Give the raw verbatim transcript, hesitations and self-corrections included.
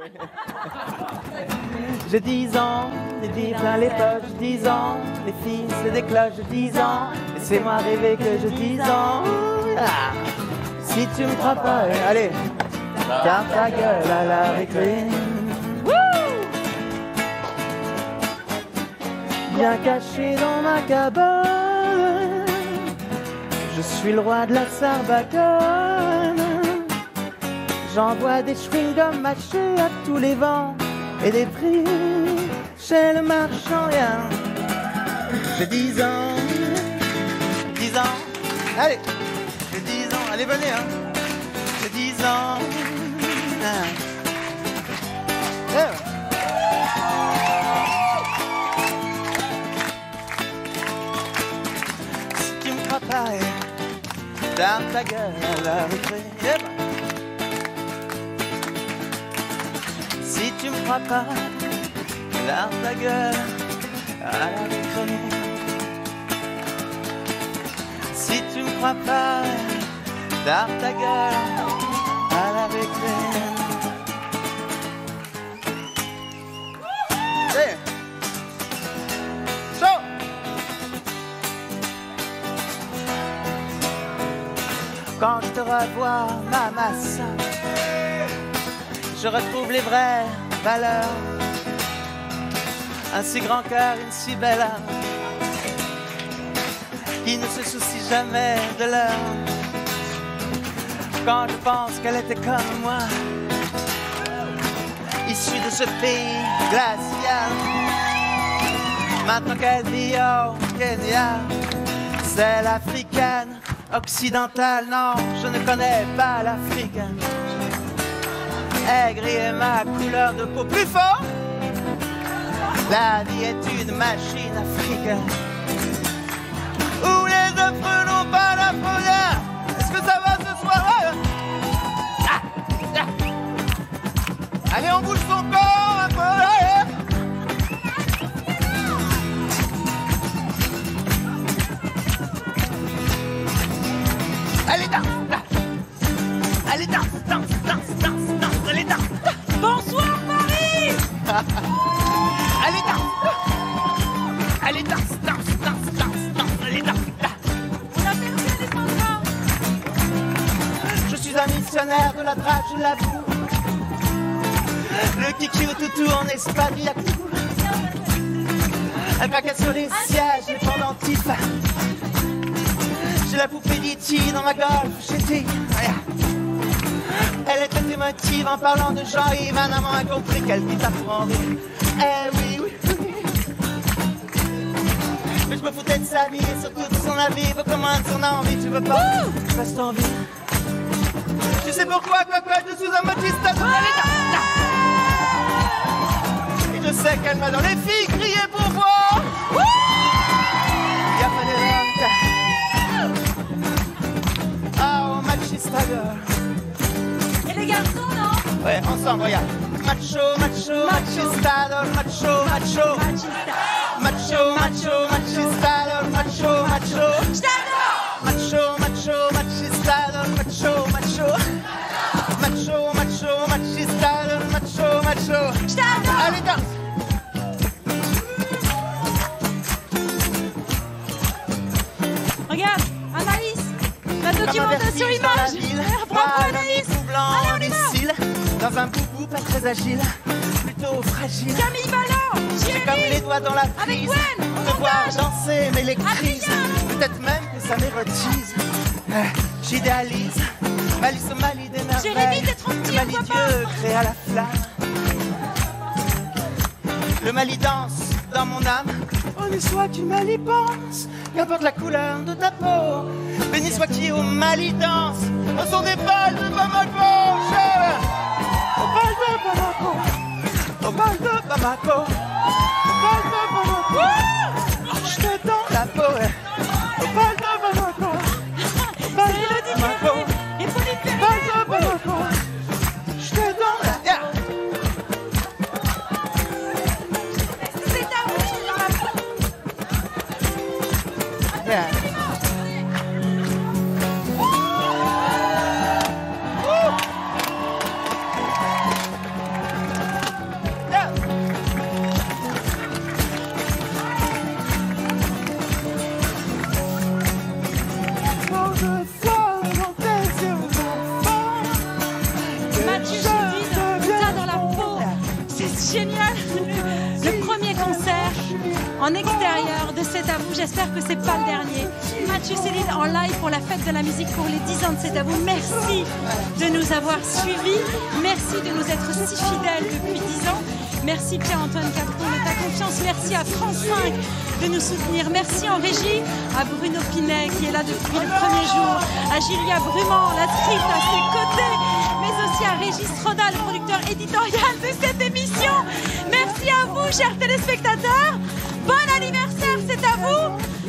J'ai dix ans, des billes plein les poches, dix ans, les filles c'est des cloches, dix ans, laissez-moi rêver que j'ai dix ans. Ah. Si tu me crois pas, allez, ferme ta gueule à la récré. Bien caché dans ma cabane, je suis le roi de la Sarbacane. J'envoie des chewing-gums mâchés à tous les vents et des prix chez le marchand. Rien. J'ai dix ans, dix ans, allez, j'ai dix ans, allez venez, hein. J'ai dix ans. Ah. Yeah. Si tu me crois pas, ferme ta gueule à la récré. Yeah. Si tu me crois pas, ferme ta gueule à la récré. Si tu me crois pas, ferme ta gueule à la récré. Hey. Chaud. Quand je te revois, ma masse, je retrouve les vraies valeurs. Un si grand cœur, une si belle âme, qui ne se soucie jamais de l'heure. Quand je pense qu'elle était comme moi, issue de ce pays glacial, maintenant qu'elle vit au Kenya, c'est l'africaine occidentale. Non, je ne connais pas l'Afrique. Aigre et ma couleur de peau plus fort. La vie est une machine africaine où les affreux n'ont pas la première. Est-ce que ça va ce soir? Ah, ah. Allez, on bouge son corps un peu. Allez. Allez, danse, danse. Allez, danse, danse, danse, danse, danse. Allez, danse. Bonsoir Paris. Allez, danse. Allez, danse, danse, danse, danse, danse. Allez, danse. On a perdu Alessandra. Je suis un missionnaire de la drague, je l'avoue. Le kiki au toutou en Espagne, à coup. Elle craquait sur les sièges, les pendentifs. J'ai la poupée d'E T dans ma golf, j'étais. Elle était émotive en parlant de Jean-Yves. Un amant a compris qu'elle vit à pour en rire. Eh oui, oui, oui. Mais je me foutais de sa vie et surtout de son avis. Faut comment son envie, tu veux pas? Reste en vie. Tu sais pourquoi, cocotte, je suis un motiste à et je sais qu'elle m'a dans les filles crié pour voir. Y'a pas d'erreur. Ah, oh, machista girl. Et les garçons, non? Ouais, ensemble, regarde. Macho, macho, machista, macho, macho. Macho, macho, machista, macho, macho. Macho, macho, machista, macho, macho. Macho, macho, machista, macho, macho. Allez, danse. Regarde, Anaïs, la documentation image. Bravo Anaïs. Allez, on y va. Dans un boubou pas très agile, plutôt fragile. Camille Ballon, J'ai comme les doigts dans la avec prise. Gwen, De au voir montage. danser m'électrise. Adrien. Peut-être même que ça m'érotise. Euh, J'idéalise Malice au Mali des merveilles. Jérémy, t'es trop petit, Le Mali on voit Dieu créa la flamme. Le Mali danse dans mon âme. Béni soit qui mal y pense, qu'importe la couleur de ta peau. Béni soit qui au Mali danse, au son des balles de Bamako. Au bal de Bamako, au bal de Bamako, au bal de Bamako. Je te tends la peau, au bal de Bamako, au bal de Bamako, Et pour les au bal de Bamako. Je te tends la yeah. c'est ta bouche dans la peau. Yeah. génial. Le, le premier concert en extérieur de C'est à vous. J'espère que c'est pas le dernier. Mathieu Céline en live pour la fête de la musique pour les dix ans de C'est à vous. Merci de nous avoir suivis. Merci de nous être si fidèles depuis dix ans. Merci Pierre-Antoine Capron de ta confiance. Merci à France cinq de nous soutenir. Merci en régie à Bruno Pinet qui est là depuis le premier jour, à Julia Brumand, la script à ses côtés, mais aussi à Régis Roda, le producteur éditorial de cette émission. Merci à vous, chers téléspectateurs. Bon anniversaire, c'est à vous.